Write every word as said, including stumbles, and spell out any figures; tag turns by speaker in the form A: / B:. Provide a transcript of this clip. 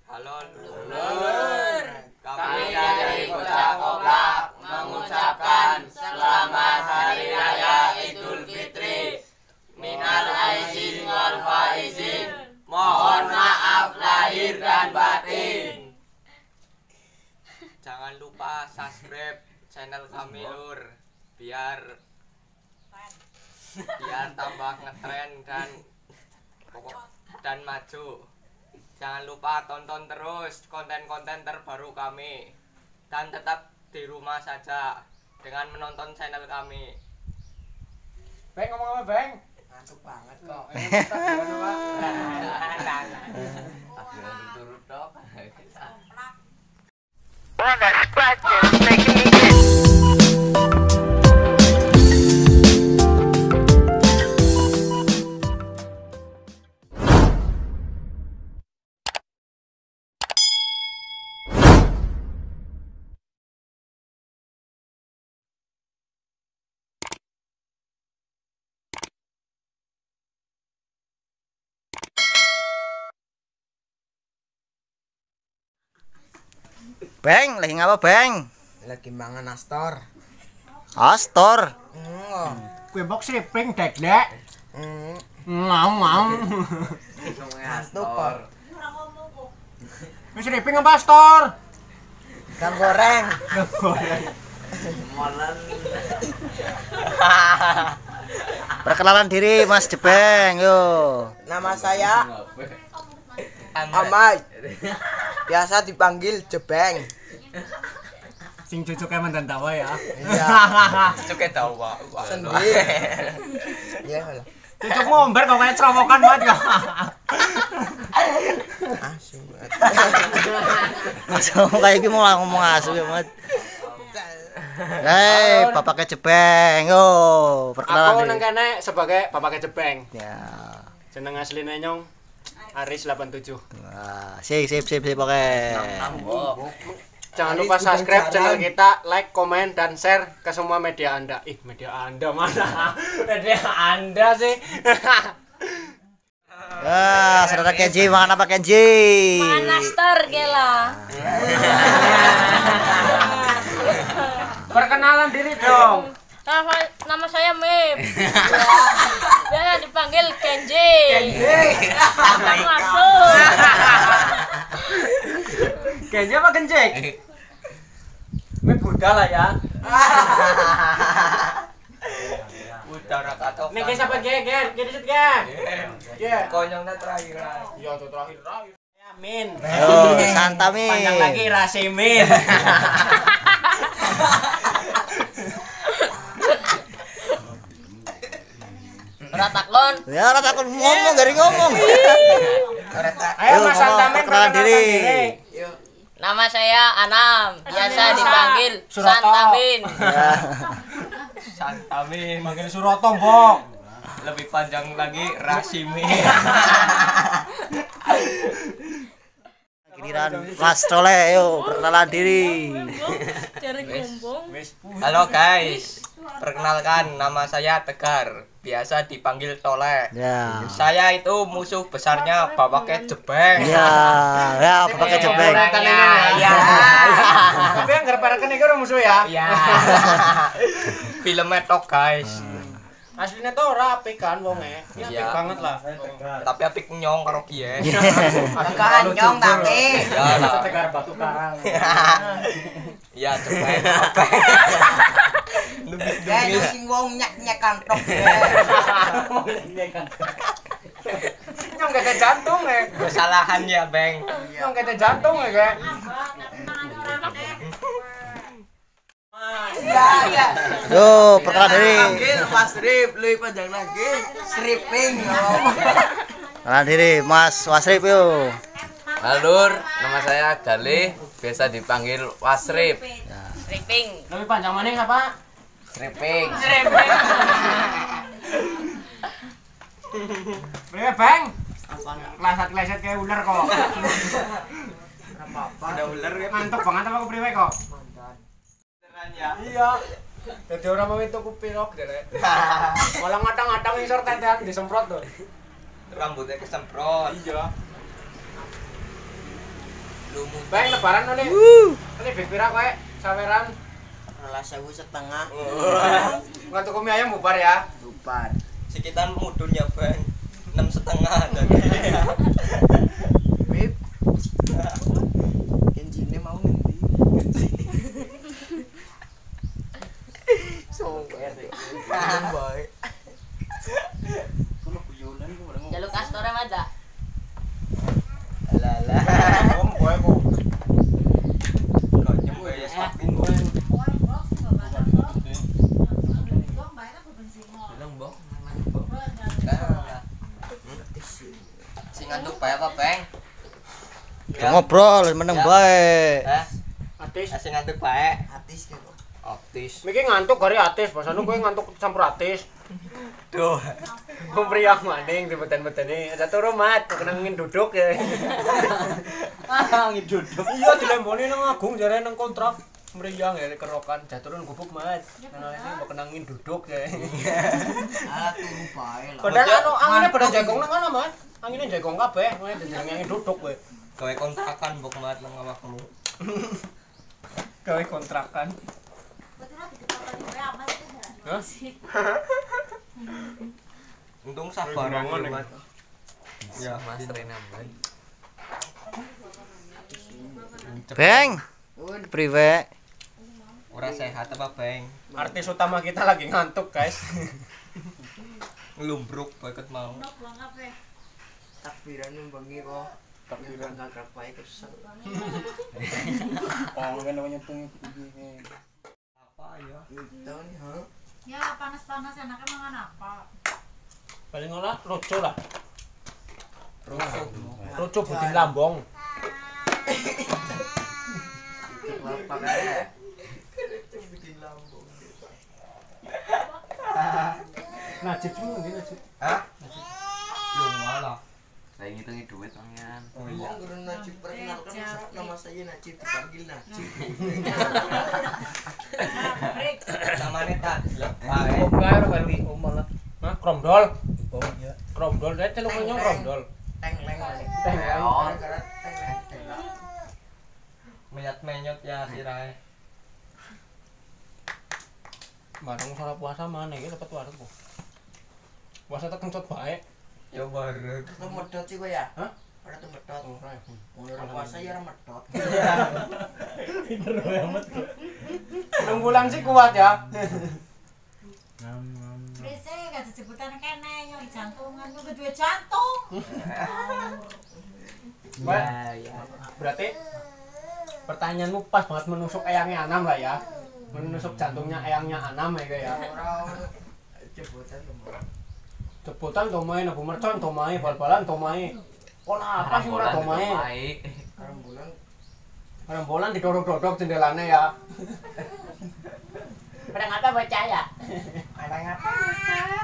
A: Halo Lur. Kami dari Bocah Koplak mengucapkan selamat Hari Raya Idul Fitri. Minal aizin wal faizin. Mohon maaf lahir dan batin. Jangan lupa subscribe channel kami Lur, biar biar tambah ngetren dan dan maju. Jangan lupa tonton terus konten-konten terbaru kami dan tetap di rumah saja dengan menonton channel kami.
B: Beng, ngomong apa Beng?
A: Ngantuk banget kok. Turut dong.
C: Beng, lagi ngapa Beng?
D: Lagi mangan astor.
C: Astor.
D: Hmm.
B: Kue box sriping deglek.
D: Hmm.
B: Ngam ngam.
D: Astor.
B: Kue sriping apa astor?
D: Ikan goreng.
B: Goreng.
A: Molen.
C: Perkenalan diri Mas Jebeng, yo.
D: Nama saya Ahmad. Biasa dipanggil Jebeng.
B: Sing cucuke mandan tawa ya.
D: Iya.
A: Cukup tahu Pak.
D: Sendiri. Iya lah.
B: Cucuk ngomber kok kayak cerowokan banget kok.
D: Asu banget.
C: Langsung kayak iki mau ngomong asu ya, Mas. Hei, bapaknya Jebeng, yo. Perkenalan
B: Aku
C: diri.
B: nang kene sebagai bapaknya Jebeng.
C: Ya.
B: Jeneng asline nyong Aris delapan tujuh.
C: Wah, sip sip sip sip oke.
B: Jangan
D: Aris
B: lupa
D: Bidang
B: subscribe
D: Jalan.
B: channel kita, like, komen, dan share ke semua media Anda. Ih, media Anda mana? Media Anda sih.
C: Ya, saudara Kenji, makan apa Kenji?
E: Manastor gela.
B: Perkenalan diri dong.
E: Nama, nama saya Mip. Biasa dipanggil Kenji. Kenji. Masuk.
B: Kenji apa Kenjek? Ini Buddha lah ya.
A: Udara katok.
B: Nih siapa ge ge? Ge disit ge. Ge.
A: Konyongnya terakhir.
B: Iya tuh terakhir terakhir. Amin.
C: Yo, santami.
B: Panjang lagi Rasimin.
E: Rataklon.
C: Ya, ora takut ngomong, gari ngomong.
B: Ayo
C: Yuk,
B: Mas
C: ngomong,
B: Santamin
C: perkenalan diri.
E: Nama saya Anam. Biasa dipanggil
B: Suroto.
E: Santamin.
C: Ya.
A: Santamin.
B: Manggil Suroto, Mbok.
A: Lebih panjang lagi Rasimi.
C: Giliran Mas Tole, yo, perkenalan diri.
E: Cari gombong.
A: Halo guys, perkenalkan nama saya Tegar, biasa dipanggil Tole.
C: Ya.
A: Saya itu musuh besarnya bapaknya Jebeng.
C: Ya, ya, bapaknya Jebeng.
A: Iya.
B: Tapi yang ngereparakan itu musuh ya.
A: Iya. Filmnya tok guys.
B: Aslinya tuh ora apik kan wonge. Ya apik
A: Iya.
B: banget lah.
A: Tapi apik nyong karo kiye.
D: Tekan nyong tapi.
A: Ya lah.
B: Tegar batu karang.
A: Iya Jebeng. Oke.
D: Kayak sing wong nyak-nyak kantok.
B: Nyong gak ada jantung ya.
A: Kesalahan ya, Beng.
B: Nyong gak ada jantung ya kayak.
D: Iya, iya.
C: Yo, perkenalan diri.
D: Panggil Mas Rip, lebih panjang lagi. Sriping.
C: Perkenalan diri Mas Wasrip yo.
F: Halo, nama saya Galih, biasa dipanggil Wasrip.
E: Stripping.
B: Lebih panjang mana apa?
F: Stripping.
B: Berapa bang? Kleset-kleset kayak ular kok.
A: Ada ular ya.
B: Ngantuk banget apa kepriwe kok? Iya. Jadi orang mau itu kupirok deh. Malah ngatang-ngatang ngisor tetean disemprot tuh.
A: Rambutnya kesemprot.
B: Iya.
A: Lumu.
B: Bang lebaran nih. Ini duit pira kowe? Saweran.
D: Rolas sewu setengah.
B: Ngantuk mie ayam bubar ya.
D: Lupa.
A: Sekitar mudun ya, Bang. Enam setengah tadi.
D: Beb. Kenjine mau ngendi? Songer. Boy.
E: Jaluk kastornya ada.
A: Alah.
B: Om kowe kok.
A: Kok nyempe ya sepin kowe.
F: Bilang, Bang.
A: Sing ngantuk bae apa, Bang?
C: Ngobrol meneng bae.
A: Hah?
B: Atis.
A: Sing ngantuk bae.
D: Atis gitu.
A: Optis.
B: Miki ngantuk gari atis, basane kowe ngantuk campur atis.
A: Duh.
B: Pemriah maning di beten-betene. Ada turu mat, kena ngin duduk ya.
A: Ah, ngiduduk.
B: Iya dilemboni nang Agung jare nang kontrak. Meriang ya kerokan, jaturun gubuk mat. Nang ini mau kena ngin duduk ya.
D: Ah turu bae lah.
B: Padahal anu angine pada jagong nang ana mat. Angine jagong kabeh, ngene jenenge angin duduk kowe.
A: Gawe kontrakan mbok mat nang awakmu.
B: Gawe kontrakan. Hah?
A: Untung sabaran
B: Bangun,
A: mat. Ya,
F: Mas Rena Mbak.
C: Bang. Priwe.
A: ora sehat apa, Bang?
B: Artis utama kita lagi ngantuk, guys.
A: Nglumbruk banget mau.
D: Takbiran bengi kok. Takbiran ngangkat bae kesel.
B: Oh, kan namanya pengen
A: Apa ya?
D: Itu nih, ha.
G: Ya panas-panas enaknya mangan apa?
B: paling olah roco lah.
A: Rusuk.
B: Roco budin lambong.
D: Apa kae?
B: Najib semua ini najib.
A: Hah? Lu malah.
F: Saya ngitungi duit pangeran.
A: Oh iya.
D: Guru Najib perkenalkan nama saya Najib dipanggil Najib.
A: Namanya tak.
B: Oh, enggak ora kali omong lah. Nah, kromdol. Oh iya. Kromdol dia celuk nyong kromdol.
D: Teng leng.
B: Teng leng.
D: Teng leng.
A: Menyat menyot ya sirahe.
B: Barang salah puasa mana iki dapat warung kok. Puasa tak kencot bae.
A: Ya bareng.
D: Lu medot sih kowe ya?
B: Hah?
D: Ora tuh medot.
B: Ora ya.
D: Ora puasa ya ora medot.
B: Pinter banget kok. enam bulan sih kuat ya.
G: Rese gak disebutan kene nyok jantungan nyok duwe jantung.
B: Mbak,
F: ya.
B: berarti pertanyaanmu pas banget menusuk eyangnya Anam lah ya. Menusuk jantungnya eyangnya Anam ya kayak ya.
D: Ora jebutan teman.
B: Ceputan tomae nabu mercon tomae bal-balan tomae. Ora apa sih ora tomae.
D: Arang bulan
B: Orang bolan didorok-dorok jendelane ya.
E: Pada ngata baca ya?
B: Ada ngapa?